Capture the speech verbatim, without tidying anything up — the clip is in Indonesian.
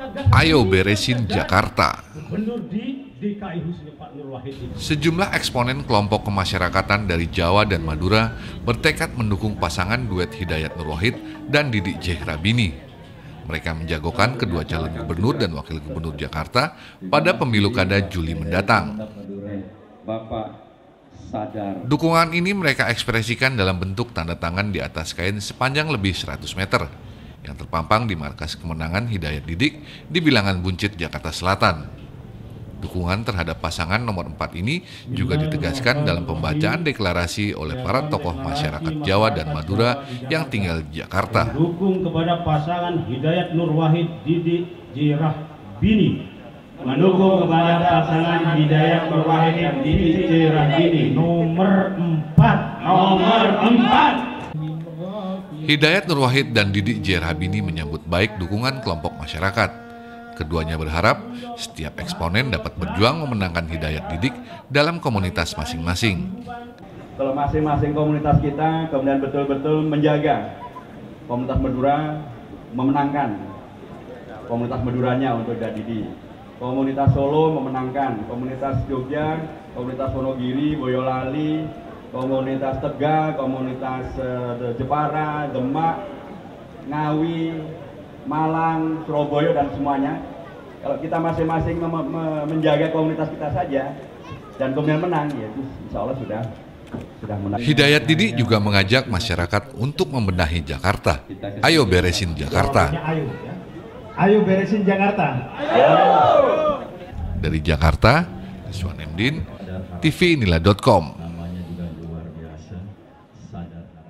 Ayo beresin Jakarta. Sejumlah eksponen kelompok kemasyarakatan dari Jawa dan Madura bertekad mendukung pasangan duet Hidayat Nur Wahid dan Didik Jehrabini. Mereka menjagokan kedua calon gubernur dan wakil gubernur Jakarta pada pemilu kada Juli mendatang. Dukungan ini mereka ekspresikan dalam bentuk tanda tangan di atas kain sepanjang lebih seratus meter yang terpampang di markas kemenangan Hidayat Didik di Bilangan Buncit, Jakarta Selatan. Dukungan terhadap pasangan nomor empat ini juga ditegaskan dalam pembacaan deklarasi oleh para tokoh masyarakat Jawa dan Madura yang tinggal di Jakarta. Dukung kepada pasangan Hidayat Nur Wahid Didik Jehrabini. Mendukung kepada pasangan Hidayat Nur Wahid dan Didik Jehrabini. Nomor empat. Nomor empat. Hidayat Nur Wahid dan Didik Jehrabini menyambut baik dukungan kelompok masyarakat. Keduanya berharap setiap eksponen dapat berjuang memenangkan Hidayat Didik dalam komunitas masing-masing. Kalau masing-masing komunitas kita kemudian betul-betul menjaga komunitas Madura, memenangkan komunitas Maduranya untuk Hidayat Didik. Komunitas Solo memenangkan, komunitas Jogja, komunitas Wonogiri, Boyolali, komunitas Tegal, komunitas uh, Jepara, Demak, Ngawi, Malang, Surabaya dan semuanya. Kalau kita masing-masing menjaga komunitas kita saja dan kemudian menang, ya itu insya Allah sudah sudah menang. Hidayat Didik juga mengajak masyarakat untuk membenahi Jakarta. Ayo beresin Jakarta. Ayo, ya. Ayo beresin Jakarta. Ayo. Dari Jakarta, Rizwan Emdin, T V Inilah dot com.